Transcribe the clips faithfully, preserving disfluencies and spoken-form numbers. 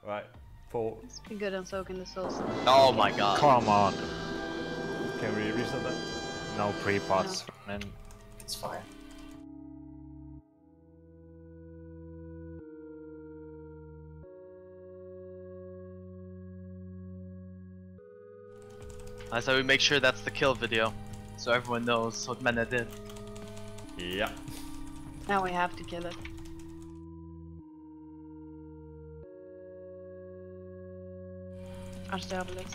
Right. Four. Be good on soaking the souls. Oh my god. Come on. Can we reset that? No pre-pots, No. man. It's fine. I said we make sure that's the kill video, so everyone knows what Mena did. Yeah. Now we have to kill it. Arstabilis.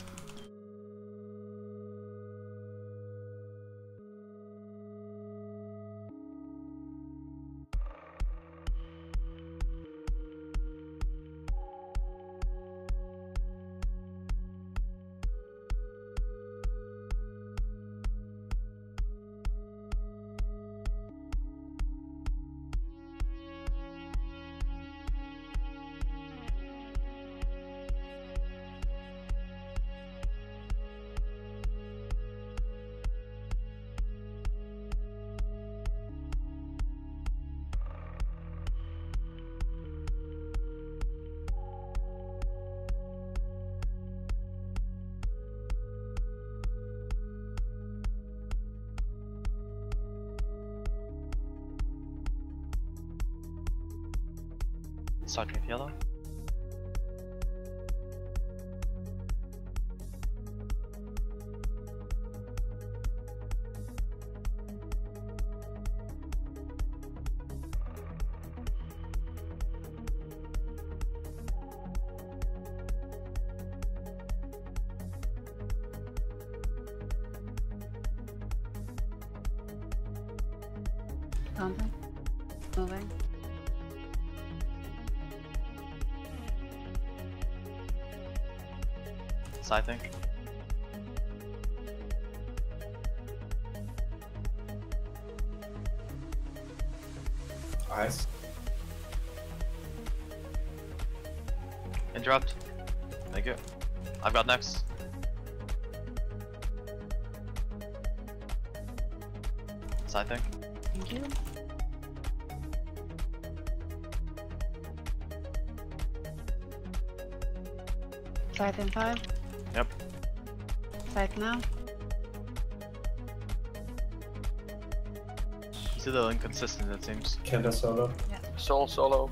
Starting with yellow. Something. Moving. Scything. Ice. Interrupt. Thank you. I've got next. Scything. Thank you. Scythe in five. Yep. Scythe now. It's a little inconsistent, it seems. Kenda solo. Soul solo.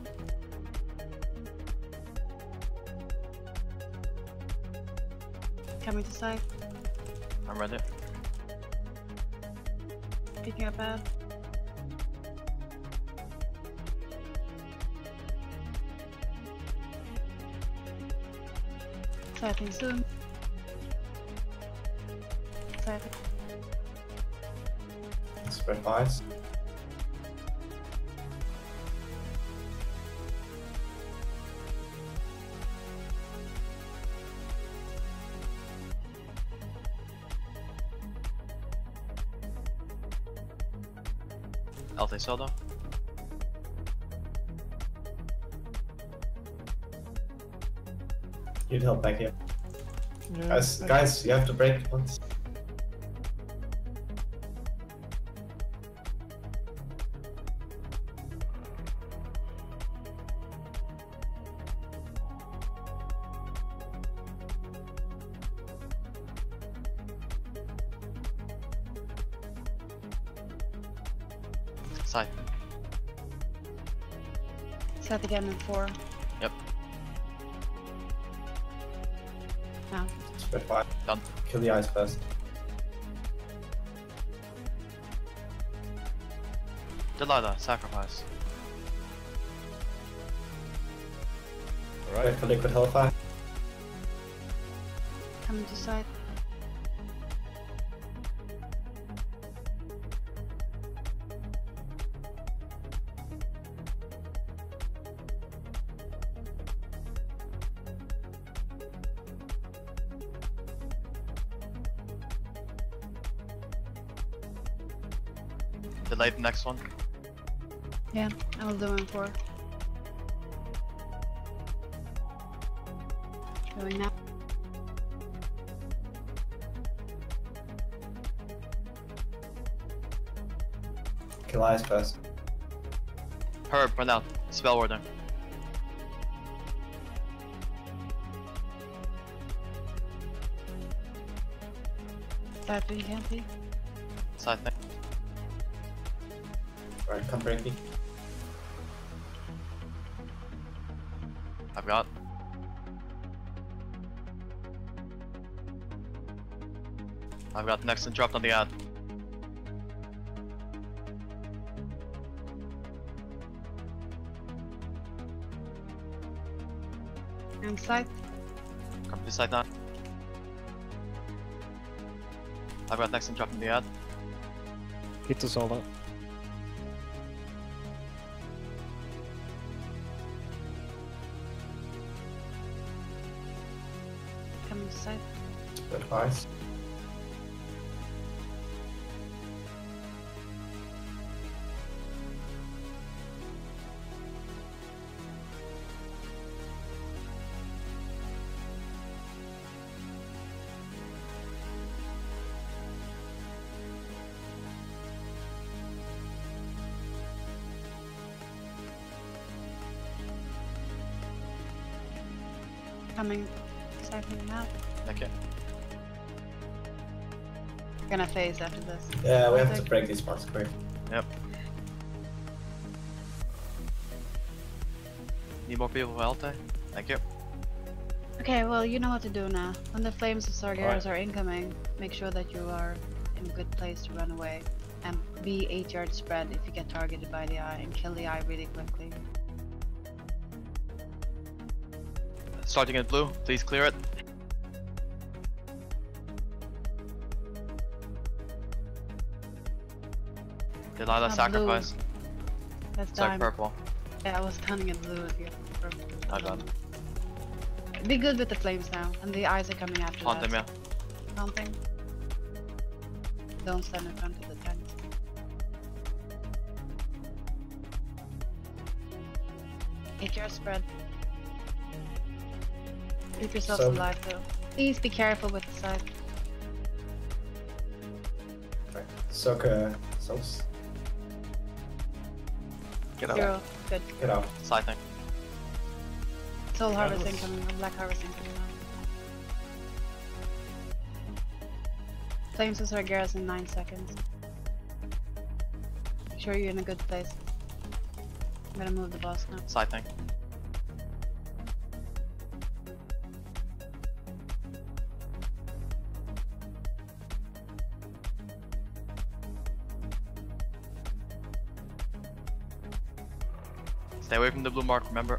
Coming to scythe. I'm ready. Picking up ad. Scything soon. Scything. Spread ice. L T solo. Need help back here. Yeah, Guys, I- guys, you have to break once. Scythe. Scythe again in four. Yep. Now. Spread five. Done. Kill the ice first. Delilah, sacrifice. Alright. Wait for liquid hellfire. Coming to scythe. Delay the next one. Yeah, I will do in four. Going now. Kill ice first. Herb, run out. Spell order. That we can't see. Side thing. Right, come break me. I've got. I've got next and dropped on the ad. And side. Come to side now. I've got next and dropped on the ad. Hit the solo. Coming to side. Split highs. Coming. Side coming out. Okay. We're gonna phase after this. Yeah, we have to Perfect. break these spots quick. Yep. Need more people for Altai? Thank you. Okay, well, you know what to do now. When the flames of Sargeras Alright. are incoming, make sure that you are in a good place to run away. And be eight yards spread if you get targeted by the eye, and kill the eye really quickly. Starting in blue, please clear it. Delilah Uh, sacrifice. That's Sorry, time. purple. Yeah, I was stunning in blue if you I got it. Be good with the flames now, and the eyes are coming after Haunt that. him, yeah. Haunting. Don't stand in front of the tent. Eight yards spread. Keep yourselves So- alive though. Please be careful with the side. Right. Soak uh, souls. Get out. Zero. Good. Get out. Side thing. Soul That harvesting was- coming, or black harvesting coming on. Flames of Sargeras in nine seconds. Make sure you're in a good place. I'm gonna move the boss now. Side thing. Stay away from the blue mark, remember?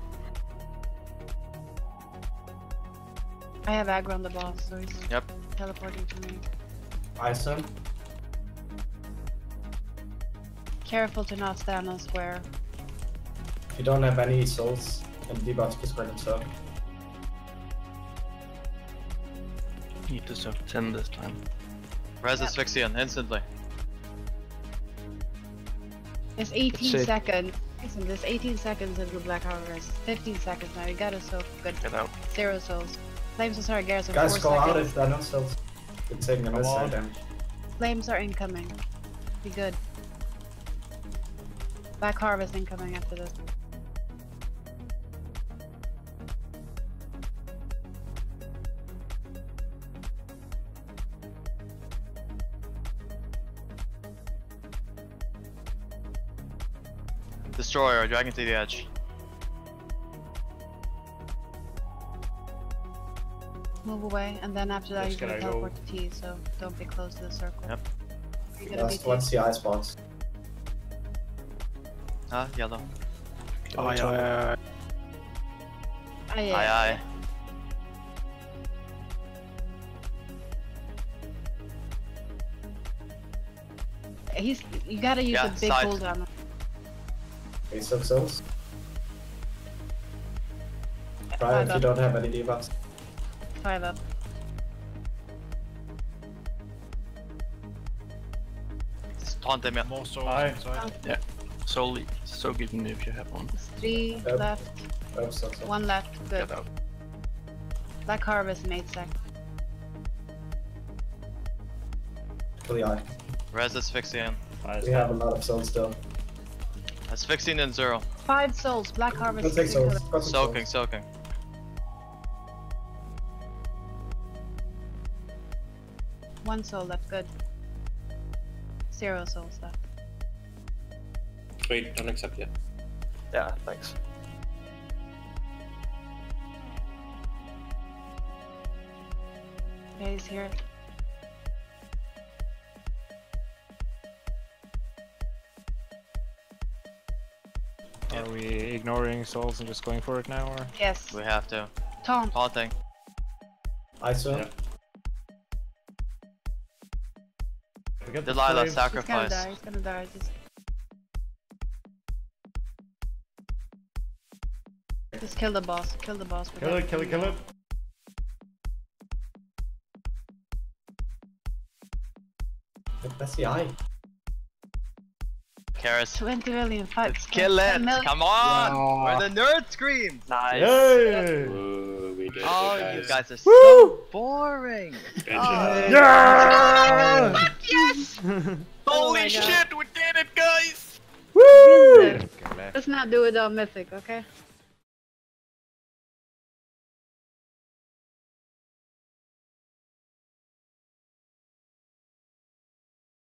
I have aggro on the boss, so he's Yep. teleporting to me. Ice him. Careful to not stand on square. If you don't have any souls and debuffs, just let them soak. Need to serve ten this time. Res Yep. asphyxian instantly. It's eighteen Let's see. seconds. Listen, there's eighteen seconds until Black Harvest. fifteen seconds now, you gotta soak good. Get out. Zero souls. Flames of Sargeras in Guys, four go out seconds. if there are no souls. Been taking them Come this side on. damage. Flames are incoming. Be good. Black Harvest incoming after this. Destroyer, dragon to the edge. Move away, and then after that Just you're gonna gonna go- teleport to T, so don't be close to the circle. Yep. You're gonna be Last T. one's the ice box. Ah, yellow. Oh, yeah, yeah. Ah, yeah. Aye aye. He's. You gotta use Yeah, a big side. cooldown. Okay, soak souls. Try Five if you up. don't have any debuffs. Five up. Just taunt him, yeah. More souls Aye. inside. Yeah. Soul, so give me if you have one. It's three Yep. left. Oh, soak souls. One left. Good. Get out. Black Harvest in eight seconds. Kill the eye. Res asphyxian. Nice. We have a lot of souls still. Asphyxian and zero. Five souls. Black Go Harvest. take is souls. incoming. Go take Soaking, souls. soaking. One soul left, good. Zero souls left. Wait, don't accept yet. Yeah, thanks. Okay, he's here. Are we ignoring souls and just going for it now, or? Yes. We have to. Tom. Haunting. I saw. Yeah. We get the Delilah, flames. He's gonna sacrifice. die, he's gonna die. Just... Just kill the boss, kill the boss. with Kill it, kill it, everything. kill it. That's the eye. Karis. twenty million, five. Let's kill it! ten million. Come on! Yeah. Where the nerd screams! Nice. Yay! Whoa, we did Oh, it, you guys are Woo! so boring! Good Oh. job. Yeah! Yes! Oh Holy my God. shit, we did it, guys! Woo! Let's not do it without Mythic, okay?